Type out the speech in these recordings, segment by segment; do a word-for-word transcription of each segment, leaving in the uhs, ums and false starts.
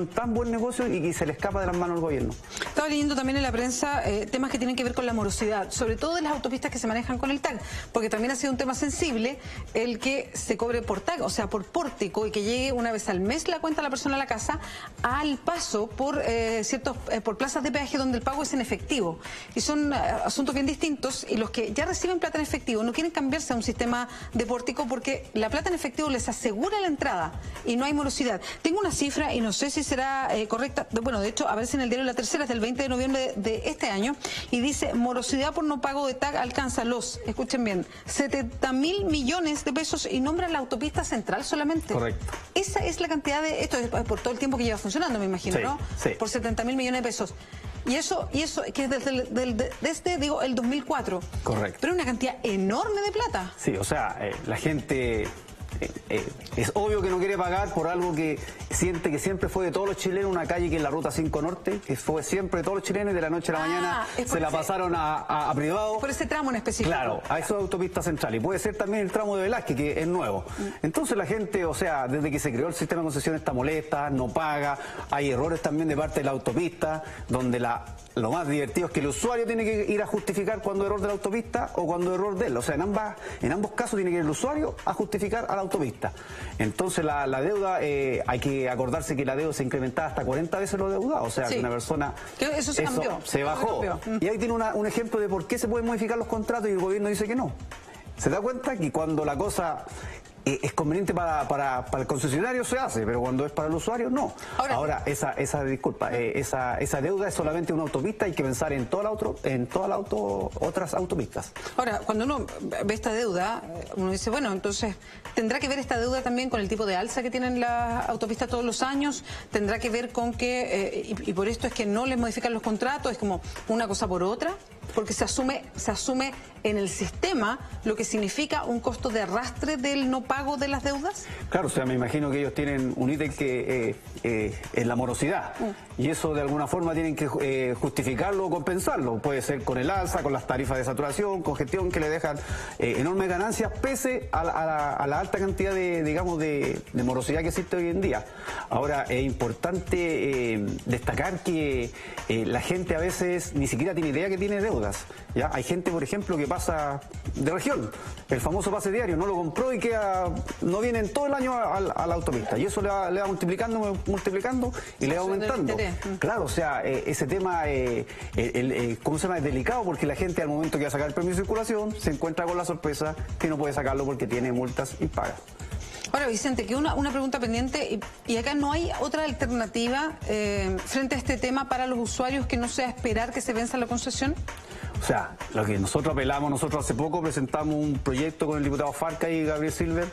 un tan buen negocio y que se le escapa de las manos al gobierno. Estaba leyendo también en la prensa eh, temas que tienen que ver con la morosidad, sobre todo de las autopistas que se manejan con el tag, porque también ha sido un tema sensible el que se cobre por tag, o sea, por pórtico, y que llegue una vez al mes la cuenta a la persona a la casa al paso por eh, ciertos eh, por plazas de peaje donde el pago es en efectivo. Y son eh, asuntos bien distintos, y los que ya reciben plata en efectivo no quieren cambiarse a un sistema de pórtico porque la plata en efectivo les asegura la entrada y no hay morosidad. Tengo una cifra y no sé si será eh, correcta, bueno, de hecho aparece en el diario La Tercera, es del veinte de noviembre de, de este año, y dice: morosidad por no pago de tag alcanza los, escuchen bien, setenta mil millones de pesos, y nombra la autopista central solamente. Correcto. Esa es la cantidad de, esto es por todo el tiempo que lleva funcionando, me imagino, sí, ¿no? Sí. Por setenta mil millones de pesos. Y eso, y eso que es desde, desde, desde, digo, el dos mil cuatro. Correcto. Pero es una cantidad enorme de plata. Sí, o sea, eh, la gente... Eh, eh, es obvio que no quiere pagar por algo que siente que siempre fue de todos los chilenos, una calle que es la Ruta cinco Norte, que fue siempre de todos los chilenos, y de la noche a la ah, mañana se la ese, pasaron a, a, a privado. Por ese tramo en específico. Claro, a eso de autopista central, y puede ser también el tramo de Velázquez, que es nuevo. Entonces la gente, o sea, desde que se creó el sistema de concesiones está molesta, no paga, hay errores también de parte de la autopista, donde la... Lo más divertido es que el usuario tiene que ir a justificar cuando error de la autopista o cuando error de él. O sea, en, ambas, en ambos casos tiene que ir el usuario a justificar a la autopista. Entonces la, la deuda, eh, hay que acordarse que la deuda se incrementaba hasta cuarenta veces lo deudado. O sea, sí. que una persona... Que eso se eso cambió. Se bajó. Y ahí tiene una, un ejemplo de por qué se pueden modificar los contratos y el gobierno dice que no. ¿Se da cuenta que cuando la cosa... es conveniente para, para, para el concesionario se hace, pero cuando es para el usuario no? Ahora, Ahora esa, esa disculpa, eh, esa, esa deuda es solamente una autopista, hay que pensar en todas las otro, en todas las auto, otras autopistas. Ahora, cuando uno ve esta deuda, uno dice, bueno, entonces, ¿tendrá que ver esta deuda también con el tipo de alza que tienen las autopistas todos los años? ¿Tendrá que ver con que, eh, y, y por esto es que no les modifican los contratos, es como una cosa por otra? Porque se asume, se asume en el sistema lo que significa un costo de arrastre del no pago de las deudas. Claro, o sea, me imagino que ellos tienen un ítem que eh, eh, es la morosidad, mm. y eso de alguna forma tienen que eh, justificarlo o compensarlo. Puede ser con el alza, con las tarifas de saturación, con gestión que le dejan eh, enormes ganancias, pese a la, a, la, a la alta cantidad de, digamos, de, de morosidad que existe hoy en día. Ahora, es importante eh, destacar que eh, la gente a veces ni siquiera tiene idea que tiene deudas. ¿Ya? Hay gente, por ejemplo, que pasa de región, el famoso pase diario, no lo compró y queda, no viene en todo el año a, a, a la autopista, y eso le va, le va multiplicando, multiplicando y le va aumentando. Claro, o sea, eh, ese tema, eh, el, el, ¿cómo se llama? Es delicado, porque la gente al momento que va a sacar el permiso de circulación se encuentra con la sorpresa que no puede sacarlo porque tiene multas impagas. Ahora, Vicente, que una, una pregunta pendiente, y, y acá no hay otra alternativa eh, frente a este tema para los usuarios que no sea esperar que se venza la concesión. O sea, lo que nosotros apelamos, nosotros hace poco presentamos un proyecto con el diputado Farca y Gabriel Silver,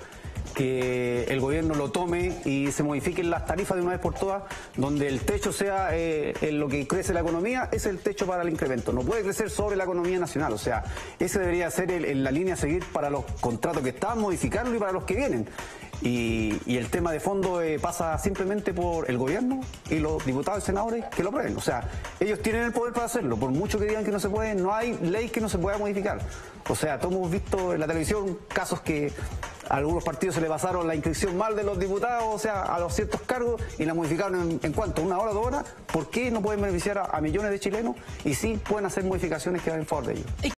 que el gobierno lo tome y se modifiquen las tarifas de una vez por todas, donde el techo sea eh, en lo que crece la economía, es el techo para el incremento. No puede crecer sobre la economía nacional. O sea, ese debería ser el, el, la línea a seguir para los contratos que están, modificarlo, y para los que vienen. Y, y el tema de fondo eh, pasa simplemente por el gobierno y los diputados y senadores que lo aprueben. O sea, ellos tienen el poder para hacerlo. Por mucho que digan que no se puede, no hay ley que no se pueda modificar. O sea, todos hemos visto en la televisión casos que a algunos partidos se le pasaron la inscripción mal de los diputados, o sea, a los ciertos cargos, y la modificaron en, en cuánto, una hora, dos horas. ¿Por qué no pueden beneficiar a, a millones de chilenos y sí pueden hacer modificaciones que van en favor de ellos?